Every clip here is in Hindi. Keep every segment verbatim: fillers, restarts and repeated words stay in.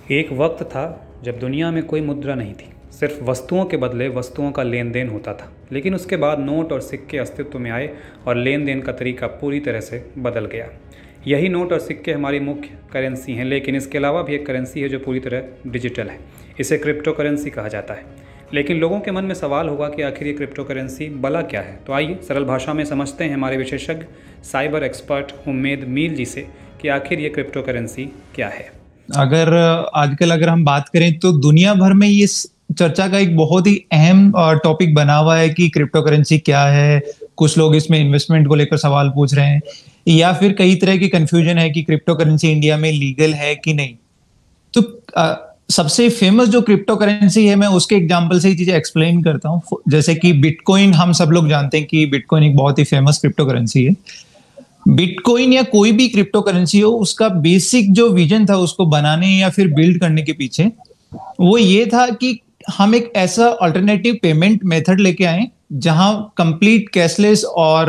एक वक्त था जब दुनिया में कोई मुद्रा नहीं थी, सिर्फ वस्तुओं के बदले वस्तुओं का लेन देन होता था। लेकिन उसके बाद नोट और सिक्के अस्तित्व में आए और लेन देन का तरीका पूरी तरह से बदल गया। यही नोट और सिक्के हमारी मुख्य करेंसी हैं, लेकिन इसके अलावा भी एक करेंसी है जो पूरी तरह डिजिटल है। इसे क्रिप्टो करेंसी कहा जाता है। लेकिन लोगों के मन में सवाल होगा कि आखिर ये क्रिप्टो करेंसी भला क्या है। तो आइए सरल भाषा में समझते हैं हमारे विशेषज्ञ साइबर एक्सपर्ट उम्मेद मील जी से कि आखिर ये क्रिप्टो करेंसी क्या है। अगर आजकल अगर हम बात करें तो दुनिया भर में ये चर्चा का एक बहुत ही अहम टॉपिक बना हुआ है कि क्रिप्टो करेंसी क्या है। कुछ लोग इसमें इन्वेस्टमेंट को लेकर सवाल पूछ रहे हैं, या फिर कई तरह की कंफ्यूजन है कि क्रिप्टो करेंसी इंडिया में लीगल है कि नहीं। तो आ, सबसे फेमस जो क्रिप्टो करेंसी है, मैं उसके एग्जांपल से ही चीजें एक्सप्लेन करता हूँ। जैसे कि बिटकॉइन, हम सब लोग जानते हैं कि बिटकॉइन एक बहुत ही फेमस क्रिप्टो करेंसी है। बिटकॉइन या कोई भी क्रिप्टो करेंसी हो, उसका बेसिक जो विजन था उसको बनाने या फिर बिल्ड करने के पीछे, वो ये था कि हम एक ऐसा अल्टरनेटिव पेमेंट मेथड लेके आए जहां कंप्लीट कैशलेस और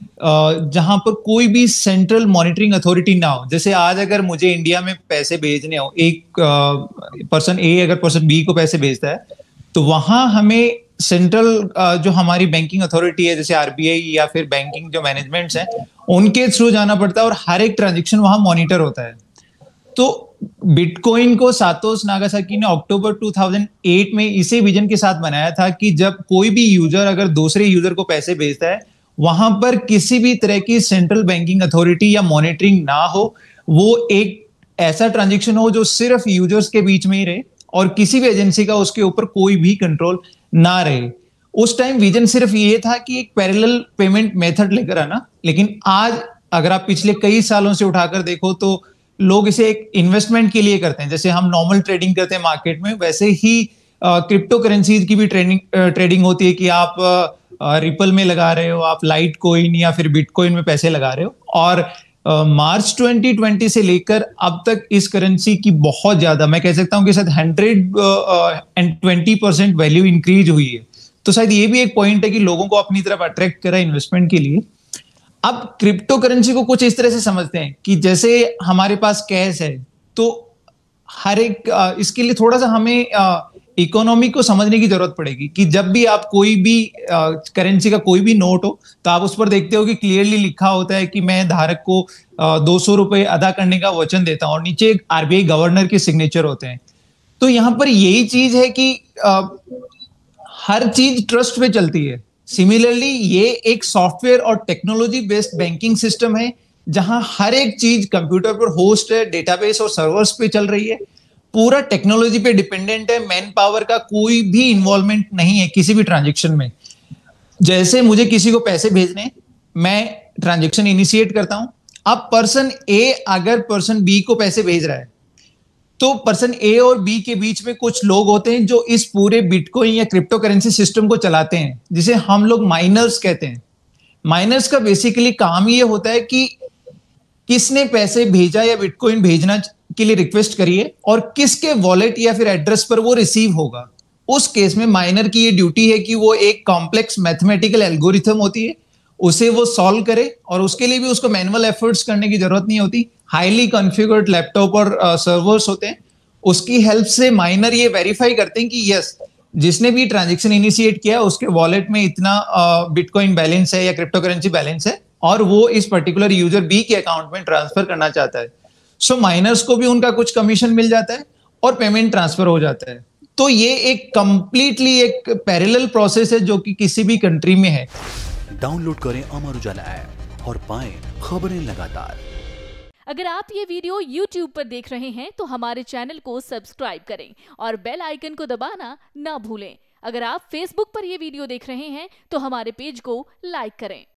जहां पर कोई भी सेंट्रल मॉनिटरिंग अथॉरिटी ना हो। जैसे आज अगर मुझे इंडिया में पैसे भेजने हो, एक पर्सन ए अगर पर्सन बी को पैसे भेजता है, तो वहां हमें सेंट्रल जो हमारी बैंकिंग अथॉरिटी है, जैसे आरबीआई या फिर बैंकिंग जो मैनेजमेंट्स हैं, उनके थ्रू जाना पड़ता है और हर एक ट्रांजेक्शन वहां मॉनिटर होता है। तो बिटकॉइन को सातोशी नागासाकी ने अक्टूबर दो हज़ार आठ में इसी विजन के साथ बनाया था कि जब कोई भी यूजर अगर दूसरे यूजर को पैसे भेजता है, वहां पर किसी भी तरह की सेंट्रल बैंकिंग अथॉरिटी या मॉनिटरिंग ना हो। वो एक ऐसा ट्रांजेक्शन हो जो सिर्फ यूजर्स के बीच में ही रहे और किसी भी एजेंसी का उसके ऊपर कोई भी कंट्रोल ना रहे। उस टाइम विजन सिर्फ ये था कि एक पैरेलल पेमेंट मेथड लेकर आना। लेकिन आज अगर आप पिछले कई सालों से उठाकर देखो तो लोग इसे एक इन्वेस्टमेंट के लिए करते हैं। जैसे हम नॉर्मल ट्रेडिंग करते हैं मार्केट में, वैसे ही क्रिप्टो करेंसीज की भी ट्रेडिंग ट्रेडिंग होती है कि आप रिपल में लगा रहे हो, आप लाइट कॉइन या फिर बिटकॉइन में पैसे लगा रहे हो। और मार्च uh, दो हज़ार बीस से लेकर अब तक इस करेंसी की बहुत ज्यादा, मैं कह सकता हूं कि शायद hundred and twenty percent value increase हुई है। तो शायद ये भी एक पॉइंट है कि लोगों को अपनी तरफ अट्रैक्ट करा इन्वेस्टमेंट के लिए। अब क्रिप्टो करेंसी को कुछ इस तरह से समझते हैं कि जैसे हमारे पास कैश है, तो हर एक uh, इसके लिए थोड़ा सा हमें इकोनॉमी uh, को समझने की जरूरत पड़ेगी कि जब भी आप कोई भी करेंसी uh, का कोई भी नोट हो, तो आप उस पर देखते हो कि क्लियरली लिखा होता है कि मैं धारक को दो सौ रुपए अदा करने का वचन देता हूं, और नीचे आरबीआई गवर्नर के सिग्नेचर होते हैं। तो यहां पर यही चीज है कि आ, हर चीज ट्रस्ट पे चलती है। सिमिलरली ये एक सॉफ्टवेयर और टेक्नोलॉजी बेस्ड बैंकिंग सिस्टम है जहां हर एक चीज कंप्यूटर पर होस्ट है, डेटाबेस और सर्वर्स पे चल रही है। पूरा टेक्नोलॉजी पे डिपेंडेंट है, मैन पावर का कोई भी इन्वॉल्वमेंट नहीं है किसी भी ट्रांजेक्शन में। जैसे मुझे किसी को पैसे भेजने, मैं ट्रांजेक्शन इनिशिएट करता हूं। अब पर्सन ए अगर पर्सन बी को पैसे भेज रहा है, तो पर्सन ए और बी के बीच में कुछ लोग होते हैं जो इस पूरे बिटकॉइन या क्रिप्टो करेंसी सिस्टम को चलाते हैं, जिसे हम लोग माइनर्स कहते हैं। माइनर्स का बेसिकली काम ये होता है कि किसने पैसे भेजा या बिटकॉइन भेजना के लिए रिक्वेस्ट करी है और किसके वॉलेट या फिर एड्रेस पर वो रिसीव होगा। उस केस में माइनर की ये ड्यूटी है कि वो एक कॉम्प्लेक्स मैथमेटिकल एल्गोरिथम होती है, उसे वो सॉल्व करे, और उसके लिए भी उसको मैनुअल एफर्ट्स करने की जरूरत नहीं होती। हाईली कॉन्फ़िगर्ड लैपटॉप और सर्वर्स होते हैं, उसकी हेल्प से माइनर ये वेरीफाई करते हैं कि यस, जिसने भी ट्रांजेक्शन इनिशिएट किया उसके वॉलेट में इतना बिटकॉइन बैलेंस है या क्रिप्टो करेंसी बैलेंस है, और वो इस पर्टिकुलर यूजर बी के अकाउंट में ट्रांसफर करना चाहता है। सो so, माइनर्स को भी उनका कुछ कमीशन मिल जाता है और पेमेंट ट्रांसफर हो जाता है। तो ये एक कंप्लीटली एक पैरेलल प्रोसेस है जो कि किसी भी कंट्री में है। डाउनलोड करें अमर उजाला ऐप और पाएं खबरें लगातार। अगर आप ये वीडियो यूट्यूब पर देख रहे हैं तो हमारे चैनल को सब्सक्राइब करें और बेल आइकन को दबाना ना भूलें। अगर आप फेसबुक पर ये वीडियो देख रहे हैं तो हमारे पेज को लाइक करें।